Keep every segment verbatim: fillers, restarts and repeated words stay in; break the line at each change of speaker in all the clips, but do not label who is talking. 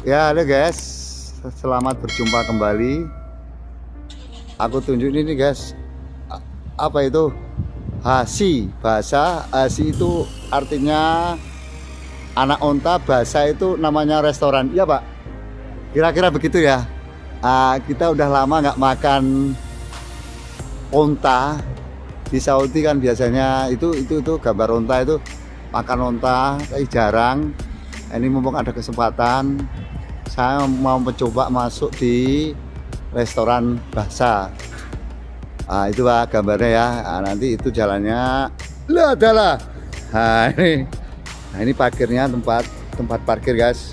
Ya, halo guys, selamat berjumpa kembali. Aku tunjukin ini guys, apa itu hasi. Bahasa hasi itu artinya anak onta, bahasa itu namanya restoran. Iya Pak, kira-kira begitu ya. uh, Kita udah lama nggak makan onta. Di Saudi kan biasanya itu itu itu gambar onta, itu makan onta, tapi jarang. Ini mumpung ada kesempatan, saya mau mencoba masuk di restoran bahasa. Nah, itu Pak gambarnya ya. Nah, nanti itu jalannya lah adalah. Nah ini, nah ini parkirnya, tempat tempat parkir guys.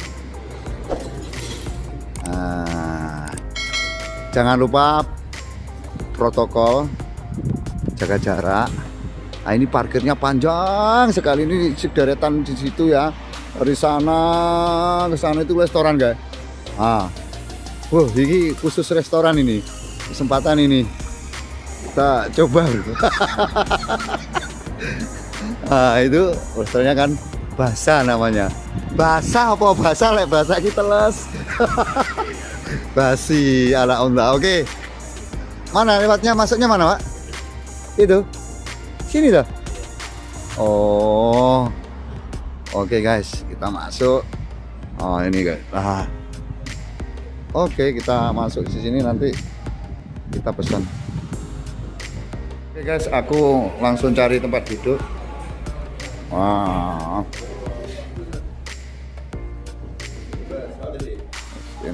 Nah, jangan lupa protokol, jaga jarak. Nah ini parkirnya panjang sekali, ini sederetan di situ ya. Dari sana ke sana itu restoran guys. Ah, wah ini khusus restoran ini. Kesempatan ini kita coba. Nah itu restorannya kan bahasa namanya. Bahasa apa bahasa lek bahasa kita les. Basi ala onda. Oke. Mana lewatnya, masuknya mana Pak? Itu. Sini dah. Oh. Oke guys, kita masuk. Oh ini guys. Ah. Oke, kita masuk di sini, nanti kita pesan. Oke guys, aku langsung cari tempat duduk. Wah. Ini.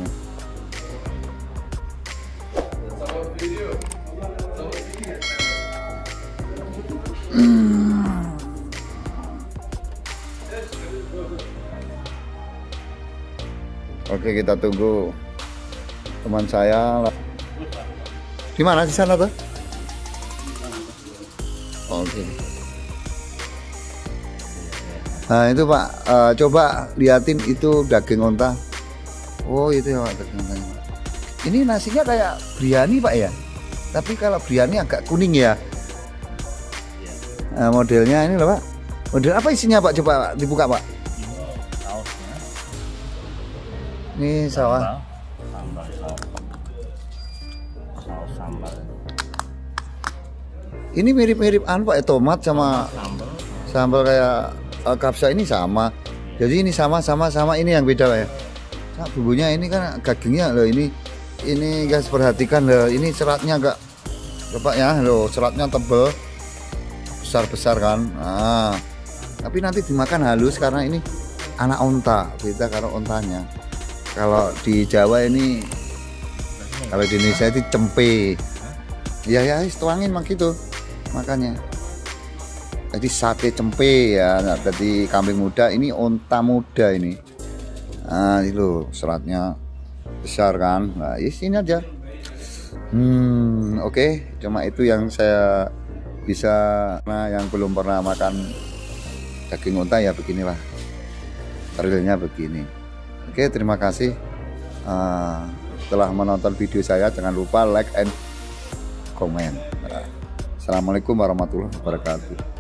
Oke, kita tunggu teman saya. Di mana, di sana tuh? Oke. Nah itu Pak, uh, coba liatin itu daging onta. Oh itu ya Pak, daging onta. Ini nasinya kayak biryani Pak ya. Tapi kalau biryani agak kuning ya. Nah, modelnya ini loh Pak. Model apa isinya Pak? Coba Pak, dibuka Pak. Ini sawah.
Sambal, saus, saus sambal.
Ini mirip-mirip an Pak ya, tomat sama
Sambal.
sambal kayak uh, kapsa ini sama. Jadi ini sama sama sama ini yang beda Pak ya. Nah, bumbunya ini kan dagingnya loh, ini ini guys, perhatikan loh, ini seratnya agak Pak ya loh, seratnya tebel, besar-besar kan. Nah, tapi nanti dimakan halus karena ini anak onta, beda kalau ontanya. Kalau di Jawa ini, kalau di Indonesia itu cempe. Ya ya, tuangin mak gitu makanya. Jadi sate cempe ya. Nah, tadi kambing muda, ini onta muda ini. Nah itu seratnya besar kan. Nah di sini aja. Hmm oke, okay. Cuma itu yang saya bisa. Nah yang belum pernah makan daging onta ya beginilah. Realnya begini. Oke, terima kasih uh, telah menonton video saya. Jangan lupa like and comment. Assalamualaikum warahmatullahi wabarakatuh.